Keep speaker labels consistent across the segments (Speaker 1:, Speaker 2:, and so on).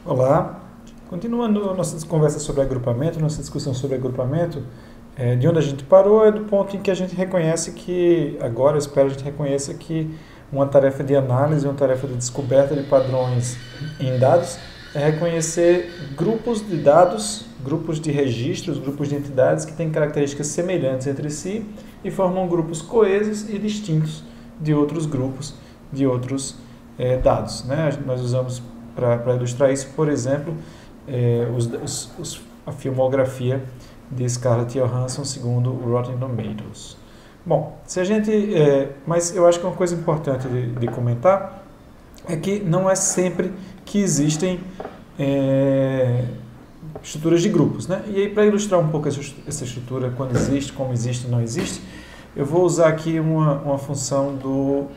Speaker 1: Olá, continuando nossa conversa sobre agrupamento, nossa discussão sobre agrupamento, de onde a gente parou é do ponto em que a gente reconhece que, agora eu espero que a gente reconheça que uma tarefa de análise, uma tarefa de descoberta de padrões em dados é reconhecer grupos de dados, grupos de registros, grupos de entidades que têm características semelhantes entre si e formam grupos coesos e distintos de outros grupos, de outros dados. Né? Nós usamos para ilustrar isso, por exemplo, a filmografia de Scarlett Johansson segundo o Rotten Tomatoes. Bom, se a gente, mas eu acho que uma coisa importante de comentar é que não é sempre que existem estruturas de grupos, né? E aí, para ilustrar um pouco essa estrutura, quando existe, como existe e não existe, eu vou usar aqui uma função do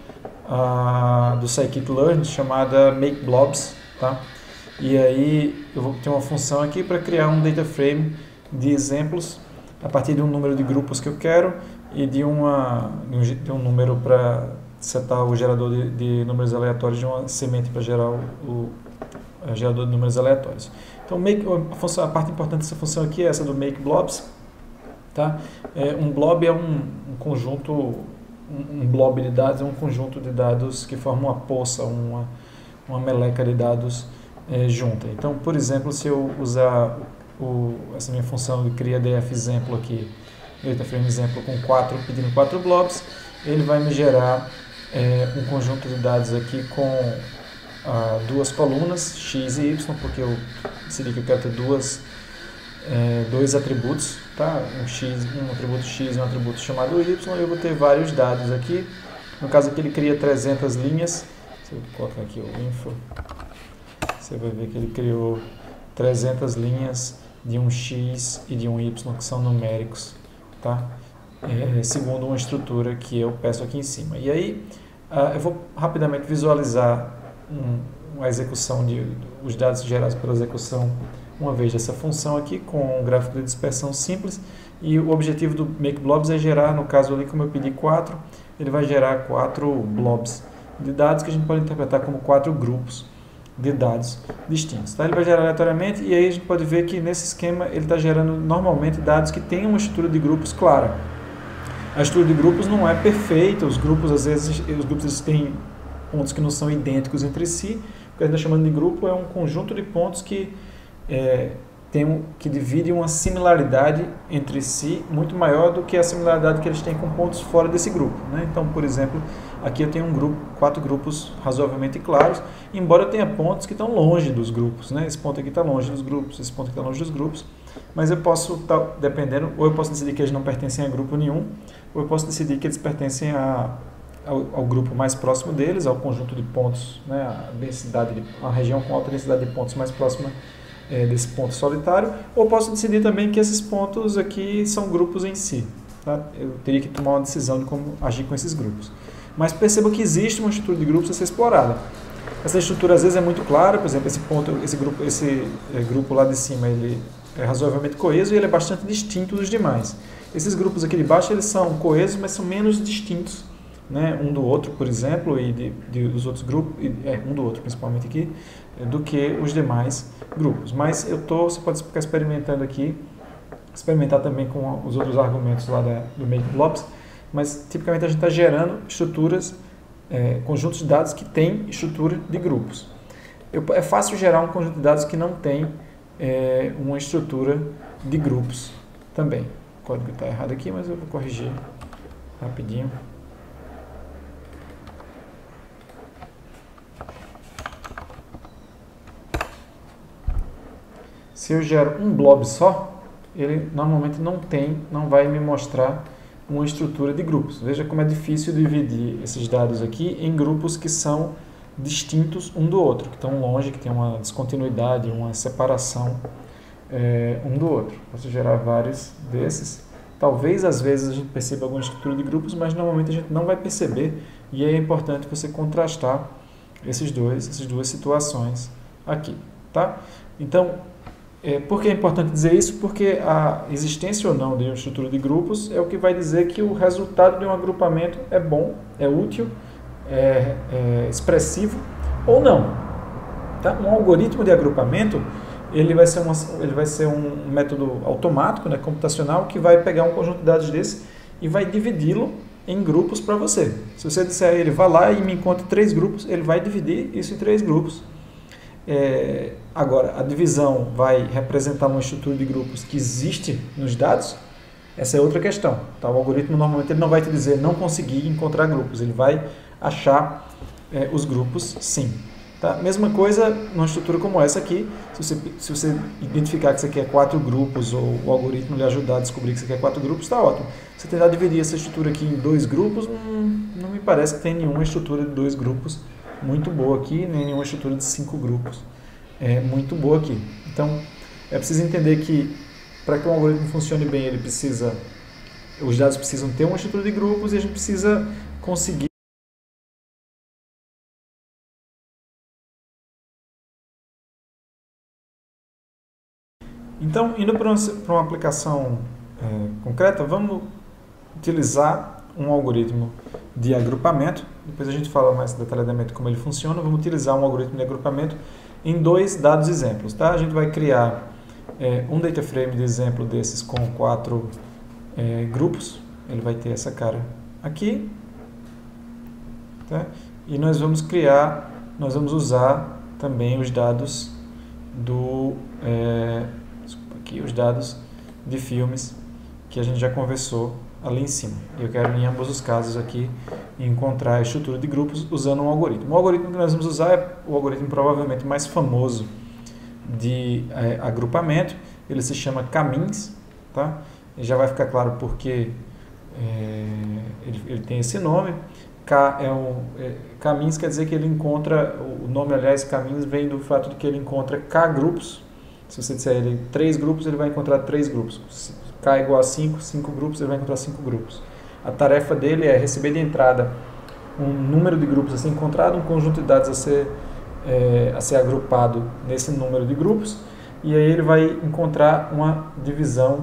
Speaker 1: scikit-learn chamada makeBlobs, tá? E aí eu vou ter uma função aqui para criar um data frame de exemplos a partir de um número de grupos que eu quero e de um número para setar o gerador de números aleatórios de uma semente para gerar o gerador de números aleatórios. Então a parte importante dessa função aqui é essa do makeBlobs, tá? Um blob é um conjunto, um blob de dados é um conjunto de dados que forma uma poça, uma meleca de dados junta. Então, por exemplo, se eu usar essa minha função de cria df exemplo aqui, data frame exemplo pedindo 4 blobs, ele vai me gerar um conjunto de dados aqui com duas colunas, x e y, porque eu decidi que eu quero ter dois atributos, tá? Um atributo x e um atributo chamado y, e eu vou ter vários dados aqui. No caso aqui ele cria 300 linhas. Se eu colocar aqui o info, você vai ver que ele criou 300 linhas de um x e de um y que são numéricos, tá? Segundo uma estrutura que eu peço aqui em cima. E aí eu vou rapidamente visualizar uma execução os dados gerados pela execução uma vez dessa função aqui com um gráfico de dispersão simples, e o objetivo do makeBlobs é gerar, no caso ali como eu pedi 4, ele vai gerar 4 blobs de dados que a gente pode interpretar como 4 grupos de dados distintos. Tá? Ele vai gerar aleatoriamente e aí a gente pode ver que nesse esquema ele está gerando normalmente dados que têm uma estrutura de grupos clara. A estrutura de grupos não é perfeita, os grupos às vezes têm pontos que não são idênticos entre si. O que a gente está chamando de grupo é um conjunto de pontos que dividem uma similaridade entre si muito maior do que a similaridade que eles têm com pontos fora desse grupo. Né? Então, por exemplo, aqui eu tenho 4 grupos razoavelmente claros, embora eu tenha pontos que estão longe dos grupos. Né? Esse ponto aqui está longe dos grupos, esse ponto aqui está longe dos grupos, mas eu posso estar dependendo, ou eu posso decidir que eles não pertencem a grupo nenhum, ou eu posso decidir que eles pertencem ao grupo mais próximo deles, ao conjunto de pontos, né? A região com alta densidade de pontos mais próxima desse ponto solitário, ou posso decidir também que esses pontos aqui são grupos em si. Tá? Eu teria que tomar uma decisão de como agir com esses grupos. Mas perceba que existe uma estrutura de grupos a ser explorada. Essa estrutura às vezes é muito clara, por exemplo, esse grupo lá de cima ele é razoavelmente coeso e ele é bastante distinto dos demais. Esses grupos aqui de baixo eles são coesos, mas são menos distintos, né, um do outro, por exemplo, e dos outros grupos, um do outro principalmente aqui, do que os demais grupos. Mas você pode ficar experimentando aqui, experimentar também com os outros argumentos lá do makeBlobs, mas tipicamente a gente está gerando estruturas, conjuntos de dados que têm estrutura de grupos. É fácil gerar um conjunto de dados que não tem uma estrutura de grupos também. O código está errado aqui, mas eu vou corrigir rapidinho. Se eu gero um blob só, ele normalmente não vai me mostrar uma estrutura de grupos. Veja como é difícil dividir esses dados aqui em grupos que são distintos um do outro, que estão longe, que tem uma descontinuidade, uma separação um do outro. Posso gerar vários desses. Talvez às vezes a gente perceba alguma estrutura de grupos, mas normalmente a gente não vai perceber, e é importante você contrastar essas duas situações aqui. Tá? Então, por que é importante dizer isso? Porque a existência ou não de uma estrutura de grupos é o que vai dizer que o resultado de um agrupamento é bom, é útil, é expressivo ou não. Tá? Um algoritmo de agrupamento, ele vai ser um método automático, né, computacional, que vai pegar um conjunto de dados desse e vai dividi-lo em grupos para você. Se você disser a ele, vá lá e me encontre 3 grupos, ele vai dividir isso em 3 grupos. Agora, a divisão vai representar uma estrutura de grupos que existe nos dados? Essa é outra questão. Tá? O algoritmo normalmente ele não vai te dizer não conseguir encontrar grupos, ele vai achar os grupos sim. Tá? Mesma coisa numa estrutura como essa aqui, se você identificar que você quer 4 grupos ou o algoritmo lhe ajudar a descobrir que você quer 4 grupos, está ótimo. Se você tentar dividir essa estrutura aqui em 2 grupos, não me parece que tem nenhuma estrutura de 2 grupos muito boa aqui, nem nenhuma estrutura de 5 grupos muito boa aqui. Então, é preciso entender que para que um algoritmo funcione bem, os dados precisam ter uma estrutura de grupos e a gente precisa conseguir. Então, indo para uma aplicação concreta, vamos utilizar um algoritmo de agrupamento. Depois a gente fala mais detalhadamente como ele funciona. Vamos utilizar um algoritmo de agrupamento em 2 dados exemplos. Tá? A gente vai criar um data frame de exemplo desses com 4 grupos. Ele vai ter essa cara aqui. Tá? E nós vamos usar também os dados os dados de filmes que a gente já conversou ali em cima. Eu quero, em ambos os casos aqui, encontrar a estrutura de grupos usando um algoritmo. O algoritmo que nós vamos usar é o algoritmo provavelmente mais famoso de agrupamento. Ele se chama K-means. Tá? E já vai ficar claro porque ele tem esse nome. K-means quer dizer que ele encontra, o nome, aliás, K-means vem do fato de que ele encontra K grupos. Se você disser ele 3 grupos, ele vai encontrar 3 grupos. Se K é igual a 5, 5 grupos, ele vai encontrar 5 grupos. A tarefa dele é receber de entrada um número de grupos a ser encontrado, um conjunto de dados a ser agrupado nesse número de grupos, e aí ele vai encontrar uma divisão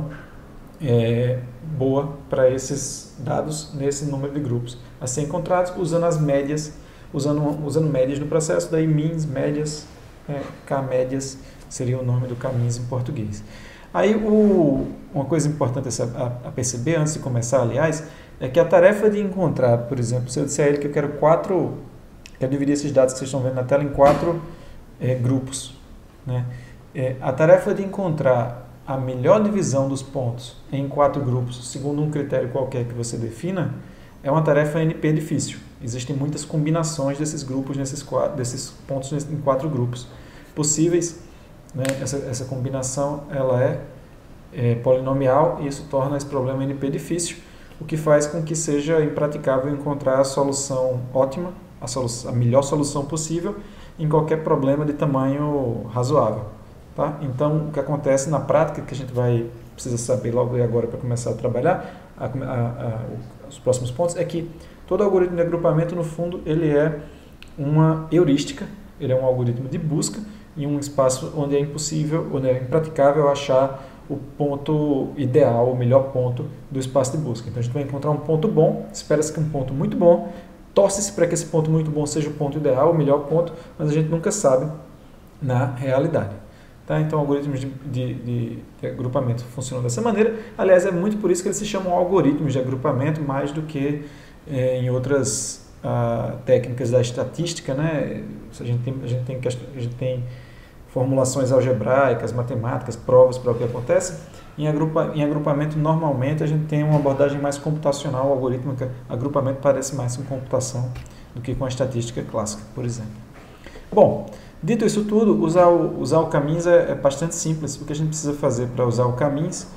Speaker 1: boa para esses dados nesse número de grupos a ser encontrados, usando as médias, usando médias no processo, daí means, médias, K-médias seria o nome do K-means em português. Aí uma coisa importante a perceber antes de começar, aliás, é que a tarefa de encontrar, por exemplo, se eu disser a ele que eu quero dividir esses dados que vocês estão vendo na tela em 4 grupos, né? A tarefa de encontrar a melhor divisão dos pontos em 4 grupos, segundo um critério qualquer que você defina, é uma tarefa NP difícil. Existem muitas combinações desses grupos, desses pontos em 4 grupos possíveis. Né? Essa combinação ela é polinomial e isso torna esse problema NP difícil, o que faz com que seja impraticável encontrar a solução ótima, a melhor solução possível em qualquer problema de tamanho razoável. Tá? Então, o que acontece na prática, que a gente precisa saber logo agora para começar a trabalhar os próximos pontos, é que todo algoritmo de agrupamento, no fundo, ele é uma heurística, ele é um algoritmo de busca em um espaço onde é impossível, onde é impraticável achar o ponto ideal, o melhor ponto do espaço de busca. Então a gente vai encontrar um ponto bom, espera-se que um ponto muito bom, torce-se para que esse ponto muito bom seja o ponto ideal, o melhor ponto, mas a gente nunca sabe na realidade. Tá? Então algoritmos de agrupamento funcionam dessa maneira. Aliás, é muito por isso que eles se chamam algoritmos de agrupamento, mais do que em outras técnicas da estatística, né? A gente tem formulações algebraicas, matemáticas, provas para o que acontece. Em agrupamento, normalmente, a gente tem uma abordagem mais computacional, algorítmica. Agrupamento parece mais com computação do que com a estatística clássica, por exemplo. Bom, dito isso tudo, usar o K-means é bastante simples. O que a gente precisa fazer para usar o K-means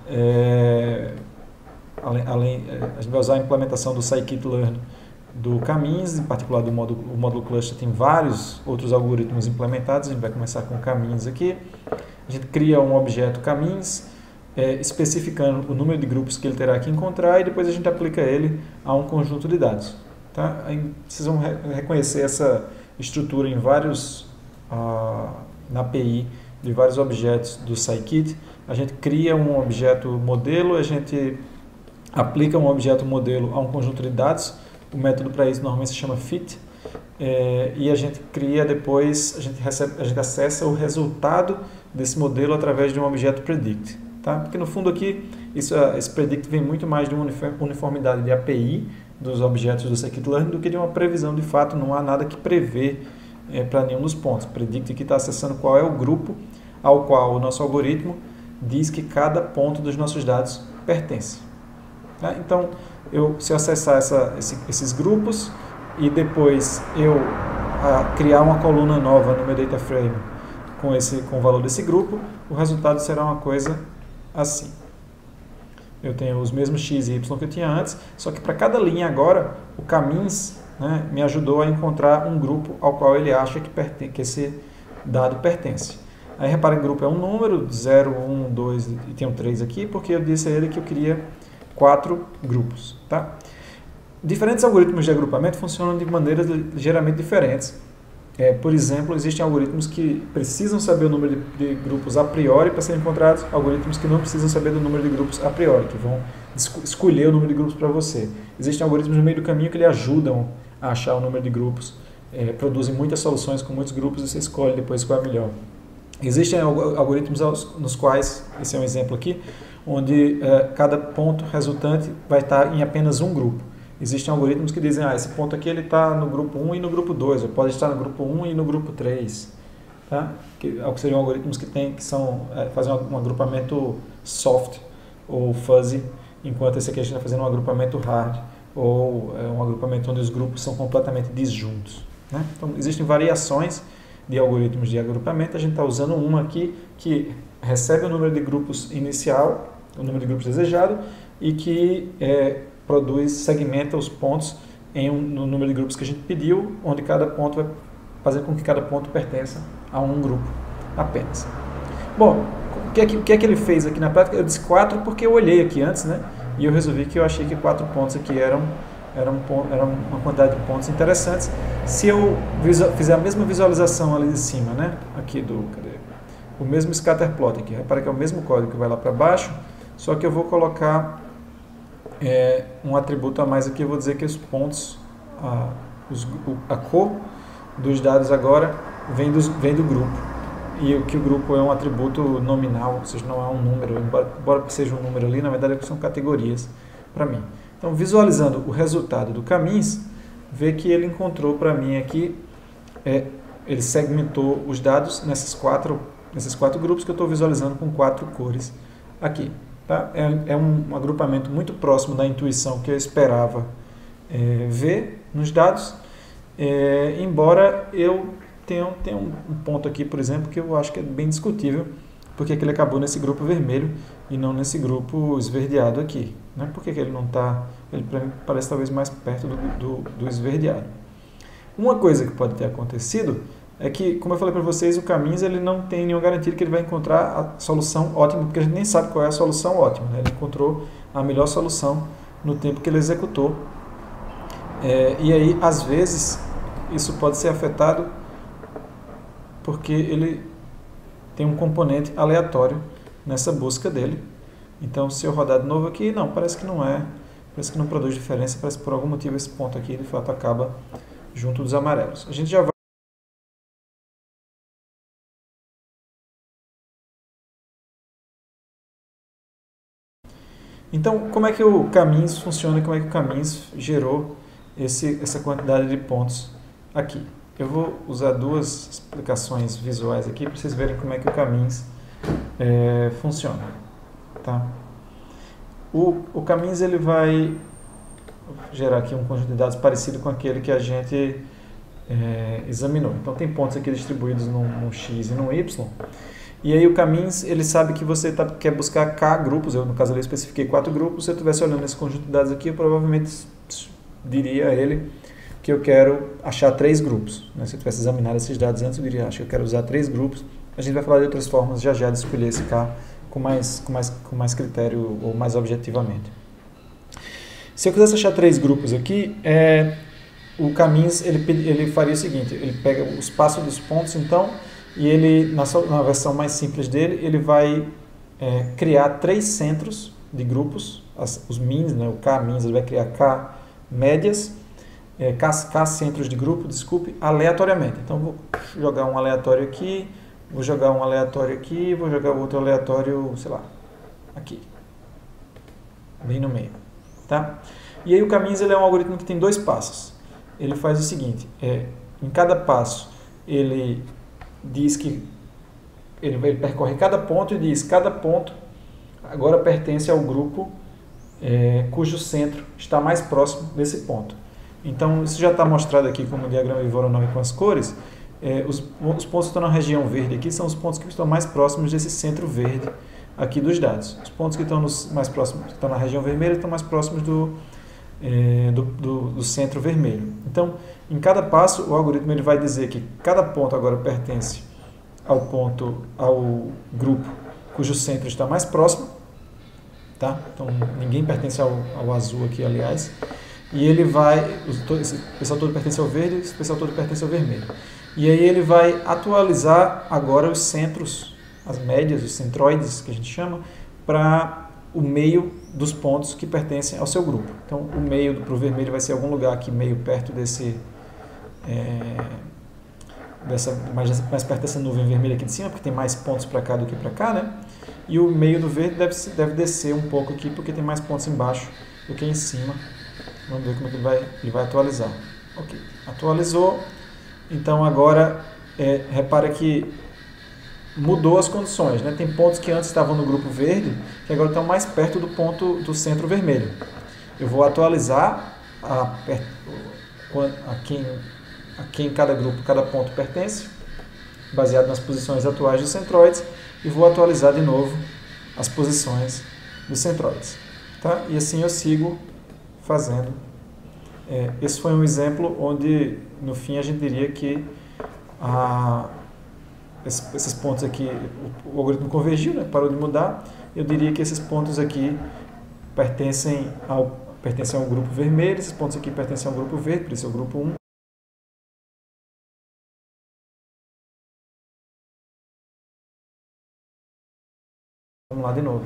Speaker 1: a gente vai usar a implementação do scikit-learn do K-means, em particular o módulo cluster tem vários outros algoritmos implementados. A gente vai começar com o K-means aqui. A gente cria um objeto K-means, especificando o número de grupos que ele terá que encontrar, e depois a gente aplica ele a um conjunto de dados. Tá? Aí vocês vão reconhecer essa estrutura em na API de vários objetos do scikit. A gente cria um objeto modelo, a gente aplica um objeto modelo a um conjunto de dados. O método para isso normalmente se chama fit. e a gente cria depois, a gente acessa o resultado desse modelo através de um objeto predict. Tá? Porque no fundo aqui, esse predict vem muito mais de uma uniformidade de API dos objetos do scikit-learn do que de uma previsão de fato. Não há nada que prevê para nenhum dos pontos. O predict aqui está acessando qual é o grupo ao qual o nosso algoritmo diz que cada ponto dos nossos dados pertence. Tá? Então, se eu acessar esses grupos e depois eu criar uma coluna nova no meu data frame com o valor desse grupo, o resultado será uma coisa assim. Eu tenho os mesmos x e y que eu tinha antes, só que para cada linha agora, o caminhos, né, me ajudou a encontrar um grupo ao qual ele acha que esse dado pertence. Aí repara que o grupo é um número, 0, 1, 2 e tem um 3 aqui, porque eu disse a ele que eu queria 4 grupos. Tá? Diferentes algoritmos de agrupamento funcionam de maneiras ligeiramente diferentes. Por exemplo, existem algoritmos que precisam saber o número de grupos a priori para serem encontrados, algoritmos que não precisam saber do número de grupos a priori, que vão escolher o número de grupos para você. Existem algoritmos no meio do caminho que lhe ajudam a achar o número de grupos, produzem muitas soluções com muitos grupos e você escolhe depois qual é melhor. Existem algoritmos nos quais, esse é um exemplo aqui, onde cada ponto resultante vai estar em apenas um grupo. Existem algoritmos que dizem, esse ponto aqui está no grupo 1 e no grupo 2, ou pode estar no grupo 1 e no grupo 3. Tá? Que seriam algoritmos que fazem um agrupamento soft ou fuzzy, enquanto esse aqui a gente está fazendo um agrupamento hard, ou um agrupamento onde os grupos são completamente disjuntos. Né? Então, existem variações de algoritmos de agrupamento. A gente está usando uma aqui que recebe o número de grupos inicial, o número de grupos desejado, e que segmenta os pontos no número de grupos que a gente pediu, onde cada ponto vai fazer com que cada ponto pertença a um grupo apenas. Bom, o que é que ele fez aqui na prática? Eu disse 4 porque eu olhei aqui antes, né? E eu resolvi que eu achei que 4 pontos aqui eram uma quantidade de pontos interessantes. Se eu fizer a mesma visualização ali de cima, né? Aqui o mesmo scatterplot aqui, repara que é o mesmo código que vai lá para baixo, só que eu vou colocar um atributo a mais aqui. Eu vou dizer que os pontos, a cor dos dados agora vem do grupo, e que o grupo é um atributo nominal, ou seja, não é um número, embora seja um número ali, na verdade são categorias para mim. Então, visualizando o resultado do caminhos, vê que ele encontrou para mim aqui, ele segmentou os dados nesses quatro grupos que eu estou visualizando com 4 cores aqui. Tá? É um agrupamento muito próximo da intuição que eu esperava ver nos dados, embora eu tenha um ponto aqui, por exemplo, que eu acho que é bem discutível, porque ele acabou nesse grupo vermelho e não nesse grupo esverdeado aqui. Né? Por que ele não está? Ele para mim parece talvez mais perto do esverdeado. Uma coisa que pode ter acontecido é que, como eu falei para vocês, o caminhos ele não tem nenhuma garantia que ele vai encontrar a solução ótima, porque a gente nem sabe qual é a solução ótima. Né? Ele encontrou a melhor solução no tempo que ele executou. E aí, às vezes, isso pode ser afetado porque ele tem um componente aleatório nessa busca dele. Então, se eu rodar de novo aqui, parece que não parece que não produz diferença, parece que por algum motivo esse ponto aqui, de fato, acaba junto dos amarelos. A gente já vai... Então, como é que o caminhos funciona e como é que o caminhos gerou essa quantidade de pontos aqui? Eu vou usar 2 explicações visuais aqui para vocês verem como é que o caminhos funciona. Tá? O caminhos ele vai gerar aqui um conjunto de dados parecido com aquele que a gente examinou. Então, tem pontos aqui distribuídos num X e num Y. E aí o caminhos, ele sabe que você quer buscar K grupos. No caso ali eu especifiquei 4 grupos. Se eu estivesse olhando esse conjunto de dados aqui, eu provavelmente diria a ele que eu quero achar 3 grupos. Né? Se eu tivesse examinado esses dados antes, eu diria, acho que eu quero usar 3 grupos. A gente vai falar de outras formas já de escolher esse K com mais critério ou mais objetivamente. Se eu quisesse achar 3 grupos aqui, o caminhos ele faria o seguinte, ele pega o espaço dos pontos, então, e ele, na versão mais simples dele, ele vai criar 3 centros de grupos, os mins, né, o K-mins, ele vai criar K médias, K centros de grupo, desculpe, aleatoriamente. Então, vou jogar um aleatório aqui, vou jogar um aleatório aqui, vou jogar outro aleatório, sei lá, aqui, bem no meio, tá? E aí o Caminhos ele é um algoritmo que tem 2 passos. Ele faz o seguinte, em cada passo ele diz que ele percorre cada ponto e diz cada ponto agora pertence ao grupo cujo centro está mais próximo desse ponto. Então, isso já está mostrado aqui como diagrama de Voronoi com as cores. Os pontos que estão na região verde aqui são os pontos que estão mais próximos desse centro verde aqui dos dados. Os pontos que estão mais próximos, que estão na região vermelha, estão mais próximos do centro vermelho. Então, em cada passo, o algoritmo ele vai dizer que cada ponto agora pertence ao grupo cujo centro está mais próximo, tá? Então, ninguém pertence ao azul aqui, aliás. E ele esse pessoal todo pertence ao verde, esse pessoal todo pertence ao vermelho. E aí ele vai atualizar agora os centros, as médias, os centroides, que a gente chama, para o meio dos pontos que pertencem ao seu grupo. Então, o meio para o vermelho vai ser algum lugar aqui meio perto mais perto dessa nuvem vermelha aqui de cima, porque tem mais pontos para cá do que para cá, né? E o meio do verde deve descer um pouco aqui, porque tem mais pontos embaixo do que em cima. Vamos ver como é que ele vai atualizar. Ok, atualizou. Então agora, repara que mudou as condições, né? Tem pontos que antes estavam no grupo verde, que agora estão mais perto do ponto do centro vermelho. Eu vou atualizar a quem cada grupo, cada ponto pertence, baseado nas posições atuais dos centroides, e vou atualizar de novo as posições dos centroides. Tá? E assim eu sigo fazendo. Esse foi um exemplo onde, no fim, a gente diria que esses pontos aqui, o algoritmo convergiu, né? Parou de mudar. Eu diria que esses pontos aqui pertencem ao grupo vermelho, esses pontos aqui pertencem ao grupo verde, por isso é o grupo 1. Vamos lá de novo.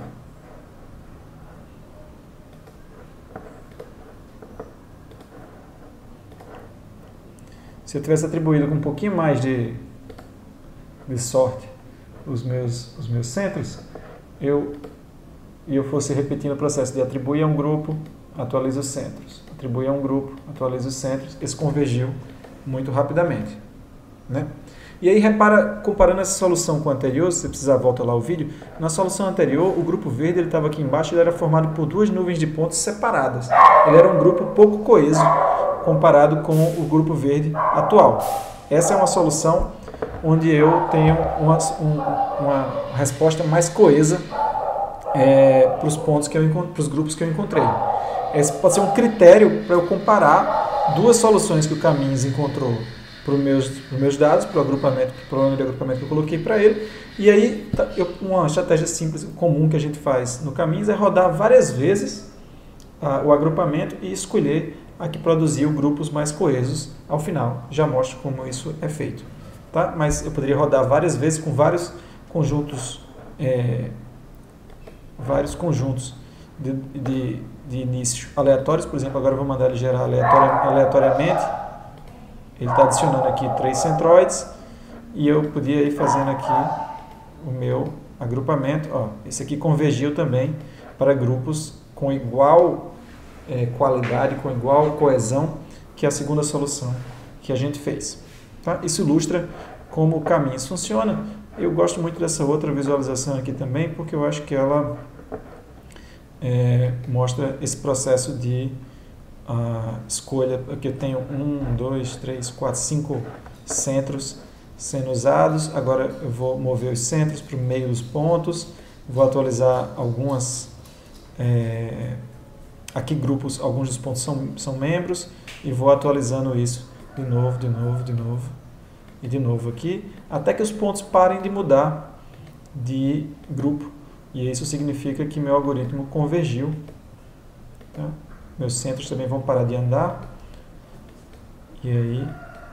Speaker 1: Se eu tivesse atribuído com um pouquinho mais de sorte os meus centros, e eu fosse repetindo o processo de atribuir a um grupo, atualiza os centros, atribuir a um grupo, atualiza os centros, esse convergiu muito rapidamente, né? E aí repara, comparando essa solução com a anterior, se você precisar volta lá o vídeo, na solução anterior o grupo verde estava aqui embaixo, ele era formado por 2 nuvens de pontos separadas, ele era um grupo pouco coeso comparado com o grupo verde atual. Essa é uma solução onde eu tenho uma resposta mais coesa para os pontos para os grupos que eu encontrei. Esse pode ser um critério para eu comparar 2 soluções que o Caminhos encontrou para os meus dados, para o problema de agrupamento que eu coloquei para ele. E aí, uma estratégia simples, comum que a gente faz no Caminhos é rodar várias vezes o agrupamento e escolher a que produziu grupos mais coesos ao final. Já mostro como isso é feito. Tá? Mas eu poderia rodar várias vezes com vários conjuntos de início aleatórios. Por exemplo, agora eu vou mandar ele gerar aleatoriamente. Ele está adicionando aqui 3 centroides e eu podia ir fazendo aqui o meu agrupamento. Esse aqui convergiu também para grupos com igual qualidade, com igual coesão que a segunda solução que a gente fez. Tá? Isso ilustra como o Caminhos funciona. Eu gosto muito dessa outra visualização aqui também, porque eu acho que ela mostra esse processo de escolha. Aqui eu tenho 1, 2, 3, 4, 5 centros sendo usados. Agora eu vou mover os centros para o meio dos pontos, vou atualizar alguns dos pontos são membros, e vou atualizando isso de novo e de novo aqui, até que os pontos parem de mudar de grupo. E isso significa que meu algoritmo convergiu. Tá? Meus centros também vão parar de andar. E aí,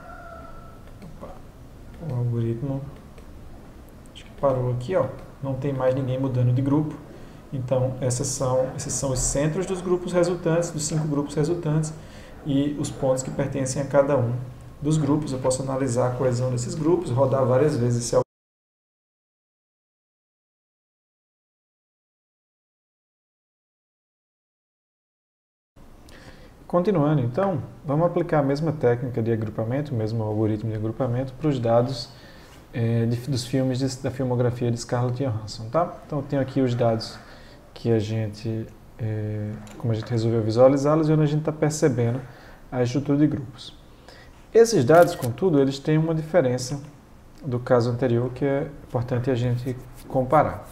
Speaker 1: o algoritmo acho que parou aqui, não tem mais ninguém mudando de grupo. Então, esses são os centros dos grupos resultantes, dos 5 grupos resultantes. e os pontos que pertencem a cada um dos grupos. Eu posso analisar a coesão desses grupos, rodar várias vezes esse. Continuando, então, vamos aplicar a mesma técnica de agrupamento, o mesmo algoritmo de agrupamento para os dados dos filmes da filmografia de Scarlett Johansson, tá? Então, eu tenho aqui os dados que a gente, como a gente resolveu visualizá-los e onde a gente está percebendo a estrutura de grupos. Esses dados, contudo, eles têm uma diferença do caso anterior que é importante a gente comparar.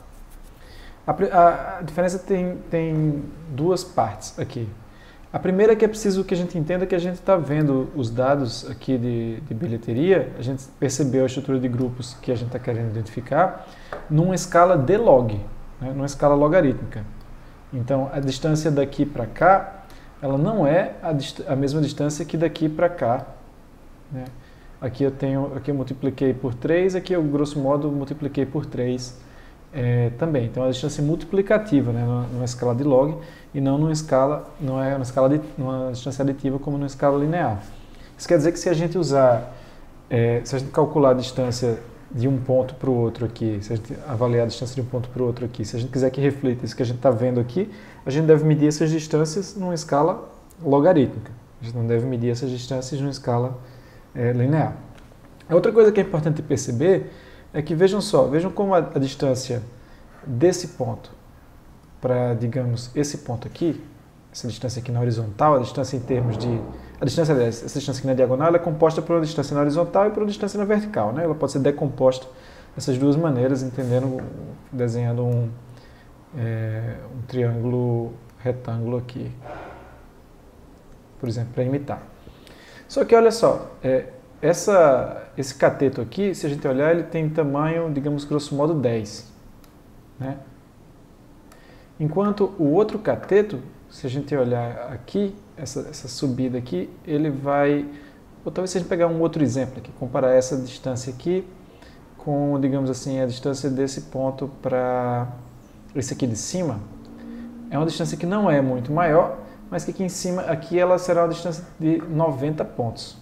Speaker 1: A diferença tem duas partes aqui. A primeira é que é preciso que a gente entenda que a gente está vendo os dados aqui de bilheteria, a gente percebeu a estrutura de grupos que a gente está querendo identificar numa escala de log, né, numa escala logarítmica. Então, a distância daqui para cá, ela não é a mesma distância que daqui para cá, né? Aqui eu multipliquei por 3, aqui eu, grosso modo, multipliquei por 3 também. Então, é uma distância multiplicativa, né, numa escala de log, e não numa distância aditiva como numa escala linear. Isso quer dizer que se a gente se a gente calcular a distância de um ponto para o outro aqui, se a gente avaliar a distância de um ponto para o outro aqui, se a gente quiser que reflita isso que a gente está vendo aqui, a gente deve medir essas distâncias numa escala logarítmica. A gente não deve medir essas distâncias numa escala linear. A outra coisa que é importante perceber é que, vejam como a distância desse ponto para, digamos, esse ponto aqui, essa distância aqui na horizontal, a distância em termos de... essa distância aqui na diagonal, ela é composta por uma distância na horizontal e por uma distância na vertical, né? Ela pode ser decomposta dessas duas maneiras, desenhando um triângulo retângulo aqui, por exemplo, para imitar. Só que, olha só, esse cateto aqui, se a gente olhar, ele tem tamanho, digamos, grosso modo 10, né? Enquanto o outro cateto, se a gente olhar aqui, essa subida aqui, ele vai... Ou talvez se a gente pegar um outro exemplo aqui, comparar essa distância aqui com, digamos assim, a distância desse ponto para esse aqui de cima, é uma distância que não é muito maior, mas que aqui em cima, aqui ela será uma distância de 90 pontos.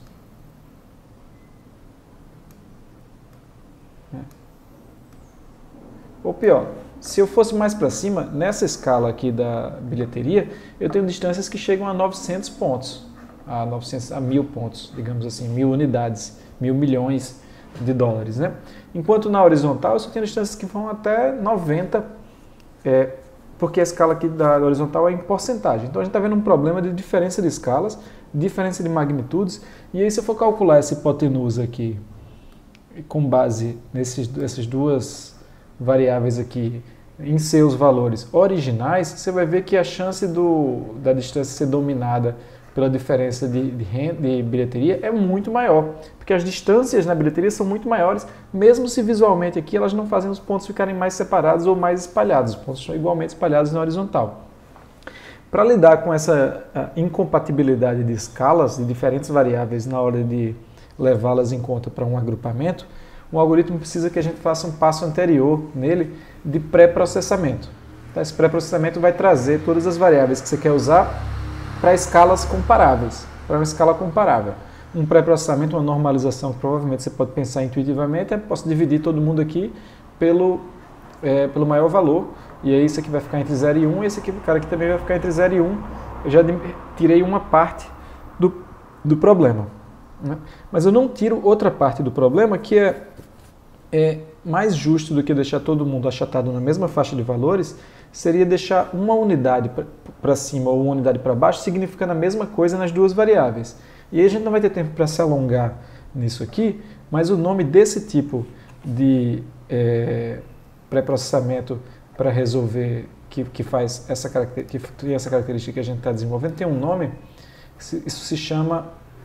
Speaker 1: Ou pior, se eu fosse mais para cima, nessa escala aqui da bilheteria, eu tenho distâncias que chegam a 900 pontos, a 1000 pontos, digamos assim, 1000 unidades, 1000 milhões de dólares, né? Enquanto na horizontal eu só tenho distâncias que vão até 90, porque a escala aqui da horizontal é em porcentagem. Então a gente está vendo um problema de diferença de escalas, diferença de magnitudes, e aí se eu for calcular essa hipotenusa aqui, com base nessas duas variáveis aqui em seus valores originais, você vai ver que a chance da distância ser dominada pela diferença de bilheteria é muito maior, porque as distâncias na bilheteria são muito maiores, mesmo se visualmente aqui elas não fazem os pontos ficarem mais separados ou mais espalhados, os pontos são igualmente espalhados na horizontal. Para lidar com essa incompatibilidade de escalas de diferentes variáveis na hora de levá-las em conta para um agrupamento, o algoritmo precisa que a gente faça um passo anterior nele de pré-processamento. Então, esse pré-processamento vai trazer todas as variáveis que você quer usar para escalas comparáveis, para uma escala comparável. Um pré-processamento, uma normalização que provavelmente você pode pensar intuitivamente, posso dividir todo mundo aqui pelo maior valor, e aí esse aqui vai ficar entre 0 e 1, e esse aqui, o cara aqui também vai ficar entre 0 e 1. Eu já tirei uma parte do problema, né? Mas eu não tiro outra parte do problema que é mais justo do que deixar todo mundo achatado na mesma faixa de valores, seria deixar uma unidade para cima ou uma unidade para baixo significando a mesma coisa nas duas variáveis. E aí a gente não vai ter tempo para se alongar nisso aqui, mas o nome desse tipo de pré-processamento para resolver, que faz que tem essa característica que a gente está desenvolvendo, tem um nome, isso se chama,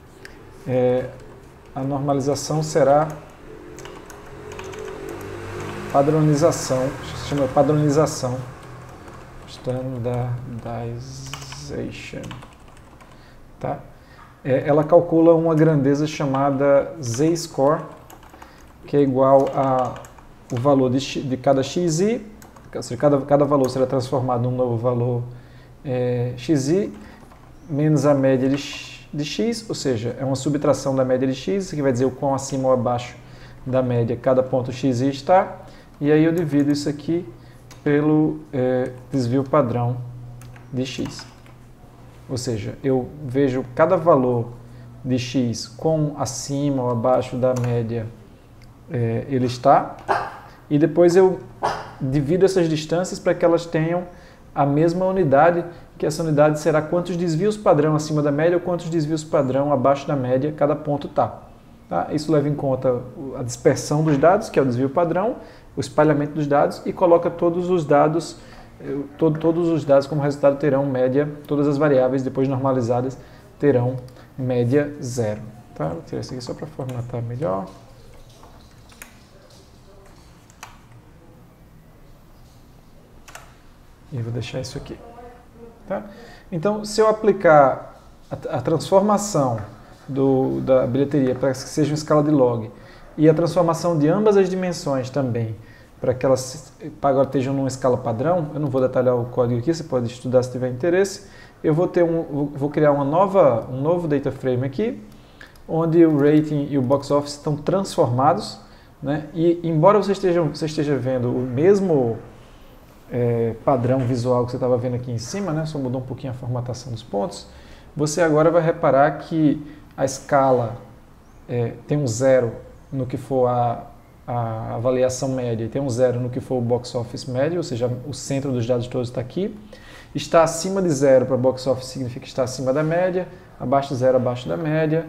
Speaker 1: a normalização será padronização, se chama padronização, standardization, tá? Ela calcula uma grandeza chamada z-score, que é igual o valor de cada xi, ou seja, cada valor será transformado num novo valor xi, menos a média de de x, ou seja, é uma subtração da média de x, isso aqui vai dizer o quão acima ou abaixo da média cada ponto xi está, e aí eu divido isso aqui pelo desvio padrão de x. Ou seja, eu vejo cada valor de x quão acima ou abaixo da média ele está, e depois eu divido essas distâncias para que elas tenham a mesma unidade, que essa unidade será quantos desvios padrão acima da média ou quantos desvios padrão abaixo da média cada ponto está. Tá? Isso leva em conta a dispersão dos dados, que é o desvio padrão, o espalhamento dos dados, e coloca todos os dados, como resultado terão média, todas as variáveis depois normalizadas terão média zero. Tá? Vou tirar isso aqui só para formatar melhor. E vou deixar isso aqui. Tá? Então, se eu aplicar a transformação da bilheteria para que seja uma escala de log e a transformação de ambas as dimensões também para que elas agora estejam numa escala padrão, eu não vou detalhar o código aqui, você pode estudar se tiver interesse, eu vou criar um novo data frame aqui, onde o rating e o box office estão transformados, né? E embora você esteja vendo o mesmo padrão visual que você estava vendo aqui em cima, né? Só mudou um pouquinho a formatação dos pontos, você agora vai reparar que a escala tem um zero no que for a avaliação média, e tem um zero no que for o box office médio, ou seja, o centro dos dados todos está aqui. Está acima de zero para box office significa que está acima da média, abaixo de zero, abaixo da média,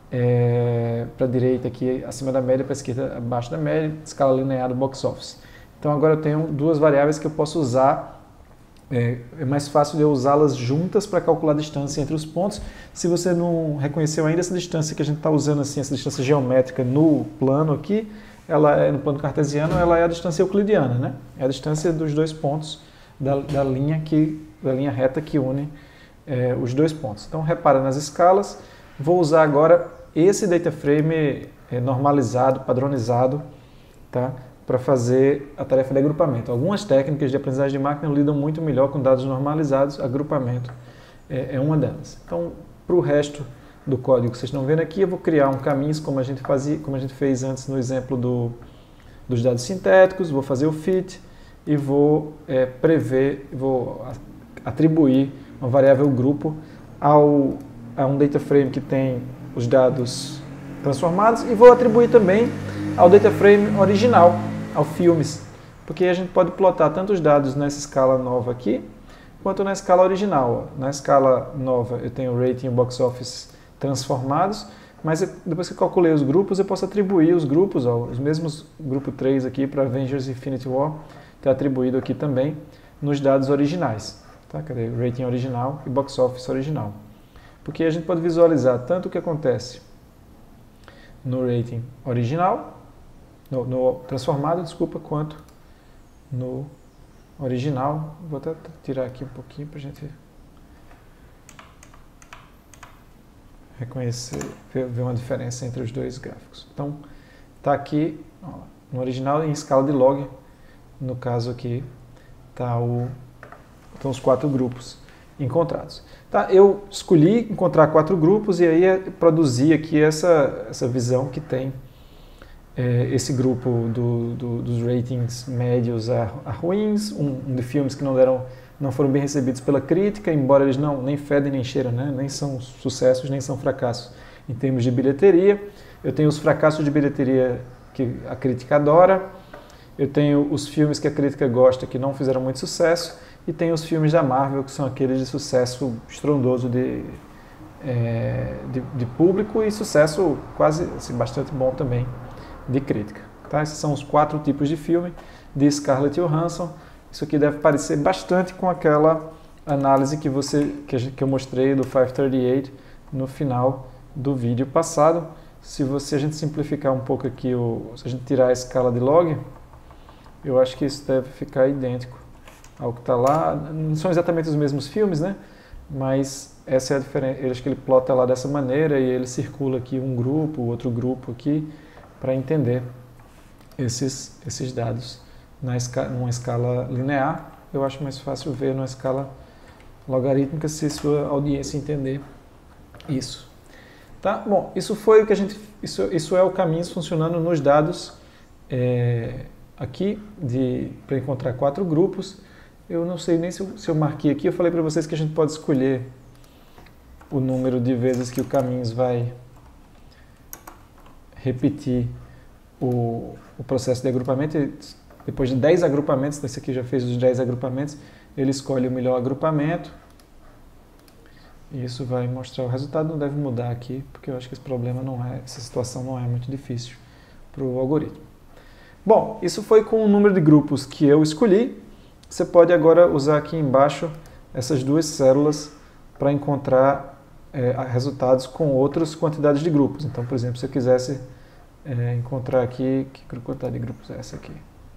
Speaker 1: para a direita aqui acima da média, para a esquerda abaixo da média, escala linear do box office. Então agora eu tenho duas variáveis que eu posso usar, é mais fácil de eu usá-las juntas para calcular a distância entre os pontos. Se você não reconheceu ainda essa distância que a gente está usando, assim, essa distância geométrica no plano aqui, no plano cartesiano, ela é a distância euclidiana, né? É a distância dos dois pontos da linha reta que une os dois pontos. Então repara nas escalas, vou usar agora esse data frame normalizado, padronizado, tá? Para fazer a tarefa de agrupamento. Algumas técnicas de aprendizagem de máquina lidam muito melhor com dados normalizados, agrupamento é uma delas. Então, para o resto do código que vocês estão vendo aqui, eu vou criar um caminho como a gente fez antes no exemplo dos dados sintéticos, vou fazer o fit e vou vou atribuir uma variável grupo a um data frame que tem os dados transformados e vou atribuir também ao data frame original, ao filmes, porque a gente pode plotar tanto os dados nessa escala nova aqui, quanto na escala original. Na escala nova eu tenho o rating e o box office transformados, mas depois que eu calculei os grupos, eu posso atribuir os grupos, os mesmos grupo 3 aqui para Avengers Infinity War, está atribuído aqui também nos dados originais. Tá? Cadê? O rating original e box office original. Porque a gente pode visualizar tanto o que acontece no rating original, no transformado, desculpa, quanto no original. Vou até tirar aqui um pouquinho para a gente reconhecer, ver uma diferença entre os dois gráficos. Então, está aqui ó, no original em escala de log, no caso aqui estão os 4 grupos encontrados. Tá, eu escolhi encontrar 4 grupos e aí produzi aqui essa visão que tem esse grupo dos ratings médios a ruins, um de filmes que não foram bem recebidos pela crítica, embora eles nem fedem nem cheiram, né? Nem são sucessos, nem são fracassos em termos de bilheteria. Eu tenho os fracassos de bilheteria que a crítica adora, eu tenho os filmes que a crítica gosta que não fizeram muito sucesso, e tem os filmes da Marvel, que são aqueles de sucesso estrondoso de público e sucesso quase assim, bastante bom também de crítica. Tá? Esses são os 4 tipos de filme de Scarlett Johansson. Isso aqui deve parecer bastante com aquela análise que eu mostrei do 538 no final do vídeo passado. Se a gente simplificar um pouco aqui, se a gente tirar a escala de log, eu acho que isso deve ficar idêntico ao que está lá. Não são exatamente os mesmos filmes, né? Mas essa é a diferença. Eu acho que ele plota lá dessa maneira e ele circula aqui um grupo, outro grupo aqui, para entender esses dados numa escala linear. Eu acho mais fácil ver numa escala logarítmica se sua audiência entender isso. Tá? Bom, isso foi o que isso é o caminhos funcionando nos dados aqui para encontrar 4 grupos. Eu não sei nem se eu marquei aqui, eu falei para vocês que a gente pode escolher o número de vezes que o caminhos vai repetir o processo de agrupamento. Depois de 10 agrupamentos, esse aqui já fez os 10 agrupamentos, ele escolhe o melhor agrupamento. E isso vai mostrar o resultado, não deve mudar aqui, porque eu acho que essa situação não é muito difícil para o algoritmo. Bom, isso foi com o número de grupos que eu escolhi. Você pode agora usar aqui embaixo essas duas células para encontrar resultados com outras quantidades de grupos. Então, por exemplo, se eu quisesse encontrar aqui, que quantidade de grupos é essa aqui?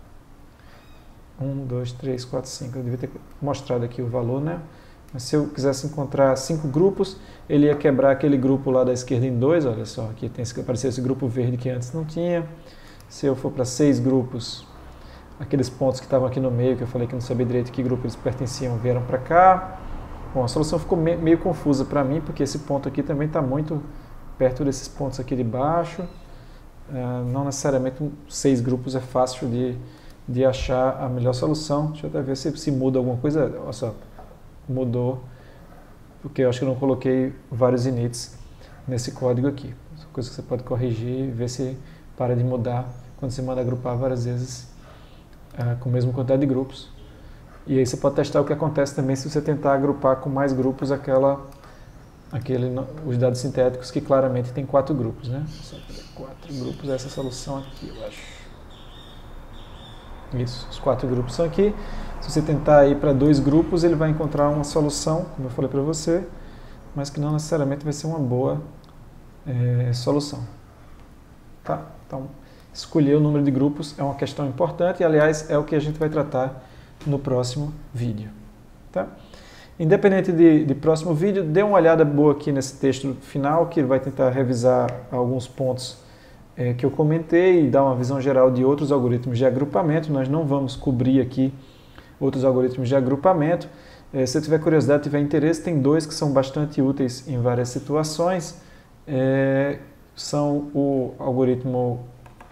Speaker 1: 1, 2, 3, 4, 5. Eu devia ter mostrado aqui o valor, né? Mas se eu quisesse encontrar 5 grupos, ele ia quebrar aquele grupo lá da esquerda em 2, olha só, aqui apareceu esse grupo verde que antes não tinha. Se eu for para 6 grupos, aqueles pontos que estavam aqui no meio, que eu falei que não sabia direito que grupo eles pertenciam, vieram para cá. Bom, a solução ficou meio confusa para mim, porque esse ponto aqui também está muito perto desses pontos aqui de baixo. Não necessariamente 6 grupos é fácil de achar a melhor solução. Deixa eu até ver se muda alguma coisa. Olha só, mudou, porque eu acho que eu não coloquei vários inits nesse código aqui. Essa coisa que você pode corrigir e ver se para de mudar quando você manda agrupar várias vezes com a mesma quantidade de grupos. E aí você pode testar o que acontece também se você tentar agrupar com mais grupos os dados sintéticos que claramente tem 4 grupos, né? 4 grupos, essa solução aqui, eu acho. Isso, os 4 grupos são aqui. Se você tentar ir para 2 grupos, ele vai encontrar uma solução, como eu falei para você, mas que não necessariamente vai ser uma boa solução. Tá? Então, escolher o número de grupos é uma questão importante e, aliás, é o que a gente vai tratar no próximo vídeo. Tá? Independente de próximo vídeo, dê uma olhada boa aqui nesse texto final, que ele vai tentar revisar alguns pontos que eu comentei e dar uma visão geral de outros algoritmos de agrupamento. Nós não vamos cobrir aqui outros algoritmos de agrupamento. Se você tiver curiosidade, tiver interesse, tem 2 que são bastante úteis em várias situações. São o algoritmo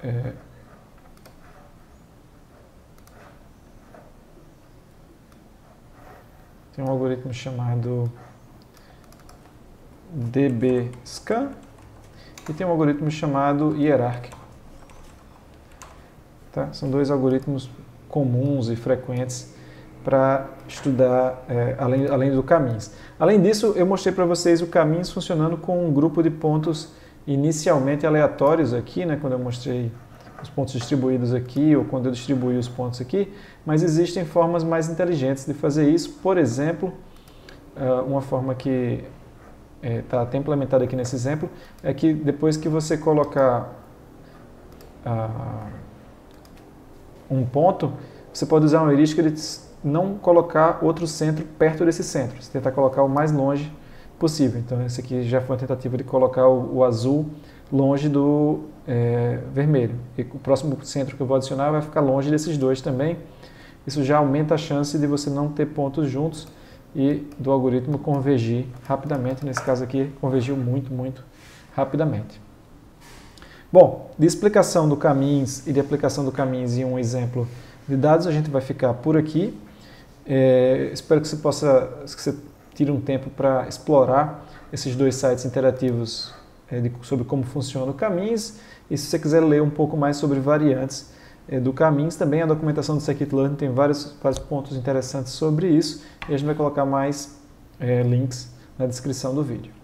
Speaker 1: tem um algoritmo chamado dbScan e tem um algoritmo chamado hierárquico. Tá? São 2 algoritmos comuns e frequentes para estudar além do caminhos. Além disso, eu mostrei para vocês o caminhos funcionando com um grupo de pontos inicialmente aleatórios aqui, né, quando eu mostrei os pontos distribuídos aqui, ou quando eu distribuí os pontos aqui, mas existem formas mais inteligentes de fazer isso. Por exemplo, uma forma que está até implementada aqui nesse exemplo, é que depois que você colocar um ponto, você pode usar uma heurística de não colocar outro centro perto desse centro, você tentar colocar o mais longe possível. Então, esse aqui já foi uma tentativa de colocar o azul longe do vermelho. E o próximo centro que eu vou adicionar vai ficar longe desses 2 também. Isso já aumenta a chance de você não ter pontos juntos e do algoritmo convergir rapidamente. Nesse caso aqui, convergiu muito, muito rapidamente. Bom, de explicação do caminhos e de aplicação do caminhos em um exemplo de dados, a gente vai ficar por aqui. Espero que você tire um tempo para explorar esses 2 sites interativos sobre como funciona o caminhos. E se você quiser ler um pouco mais sobre variantes do caminhos, também a documentação do Scikit-learn tem vários pontos interessantes sobre isso. E a gente vai colocar mais links na descrição do vídeo.